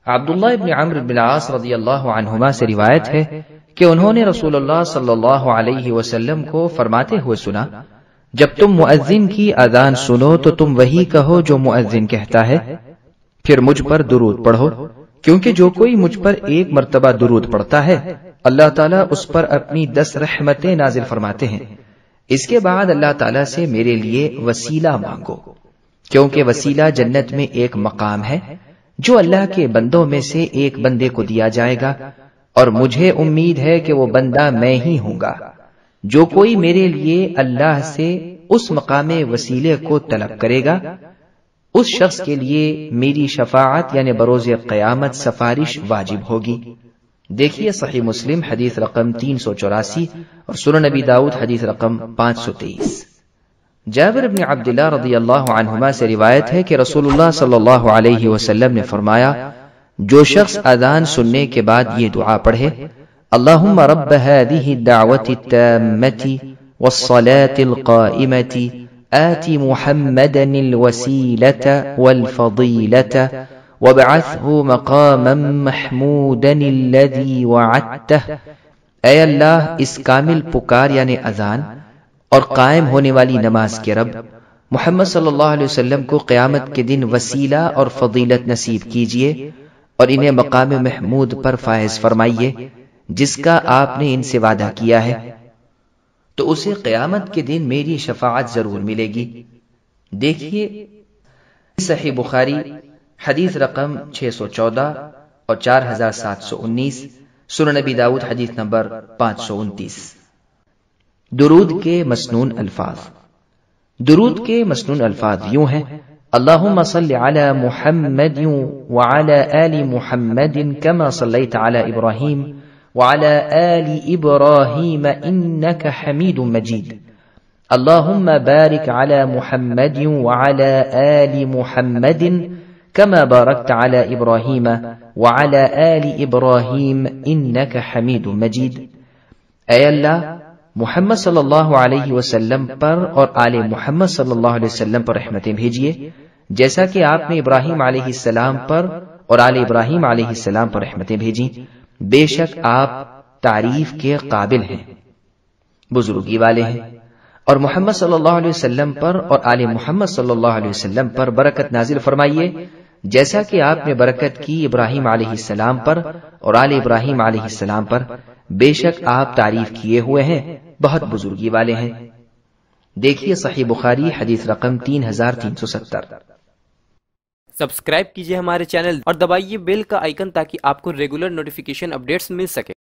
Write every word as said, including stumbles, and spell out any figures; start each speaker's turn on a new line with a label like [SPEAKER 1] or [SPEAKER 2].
[SPEAKER 1] عبداللہ ابن عمرو بن العاص رضی اللہ عنہما سے روایت ہے کہ انہوں نے رسول اللہ صلی اللہ علیہ وسلم کو فرماتے ہوئے سنا، جب تم مؤذن کی اذان سنو تو تم وہی کہو جو مؤذن کہتا ہے، پھر مجھ پر درود پڑھو، کیونکہ جو کوئی مجھ پر ایک مرتبہ درود پڑھتا ہے اللہ تعالیٰ اس پر اپنی دس رحمتیں نازل فرماتے ہیں۔ اس کے بعد اللہ تعالیٰ سے میرے لیے وسیلہ مانگو، کیونکہ وسیلہ جنت میں ایک مقام ہے جو اللہ کے بندوں میں سے ایک بندے کو دیا جائے گا، اور مجھے امید ہے کہ وہ بندہ میں ہی ہوں گا۔ جو کوئی میرے لیے اللہ سے اس مقام وسیلے کو طلب کرے گا اس شخص کے لیے میری شفاعت یعنی بروز قیامت سفارش واجب ہوگی۔ دیکھیے صحیح مسلم حدیث رقم تین سو چوراسی اور سنن نبی داؤد حدیث رقم پانچ سو تیئیس۔ جابر بن عبداللہ رضی اللہ عنہما سے روایت ہے کہ رسول اللہ صلی اللہ علیہ وسلم نے فرمایا، جو شخص اذان سننے کے بعد یہ دعا پڑھے، اللہم رب هذه الدعوة التامة والصلاة القائمة آت محمدا الوسيلة والفضيلة وابعثه مقاما محمودا الذي وعدته۔ اے اللہ اس کامل پکار یعنی اذان اور قائم ہونے والی نماز کے رب، محمد صلی اللہ علیہ وسلم کو قیامت کے دن وسیلہ اور فضیلت نصیب کیجیے اور انہیں مقام محمود پر فائز فرمائیے جس کا آپ نے ان سے وعدہ کیا ہے، تو اسے قیامت کے دن میری شفاعت ضرور ملے گی۔ دیکھیے صحیح بخاری حدیث رقم چھ سو چودہ اور چار ہزار سات سو انیس، سنن نبی داؤد حدیث نمبر پانچ سو انتیس۔ درود کے مسنون الفاظ۔ درود کے مسنون الفاظ یوں ہیں، اللہم صل علی محمد وعلی آل محمد كما صلیت علی ابراہیم وعلى آل إبراهيم إنك حميد مجيد اللهم بارك على محمد وعلى آل محمد كما باركت على إبراهيم وعلى آل إبراهيم إنك حميد مجيد۔ اے اللہ محمد صلی اللہ علیہ وسلم پر اور آل محمد صلی اللہ علیہ وسلم پر رحمتیں بھیجیے، جیسا کہ آپ نے ابراہیم علیہ السلام پر اور آل ابراہیم علیہ السلام پر رحمتیں بھیجیں، بے شک آپ تعریف کے قابل ہیں، بزرگی والے ہیں، اور محمد صلی اللہ علیہ وسلم پر اور آل محمد صلی اللہ علیہ وسلم پر برکت نازل فرمائیے، جیسا کہ آپ نے برکت کی ابراہیم علیہ السلام پر اور آل ابراہیم علیہ السلام پر، بے شک آپ تعریف کیے ہوئے ہیں، بہت بزرگی والے ہیں۔ دیکھیے صحیح بخاری حدیث رقم تین ہزار تین سو ستر۔
[SPEAKER 2] سبسکرائب کیجئے ہمارے چینل اور دبائیے بیل کا آئیکن تاکہ آپ کو ریگولر نوٹیفیکیشن اپڈیٹس مل سکے۔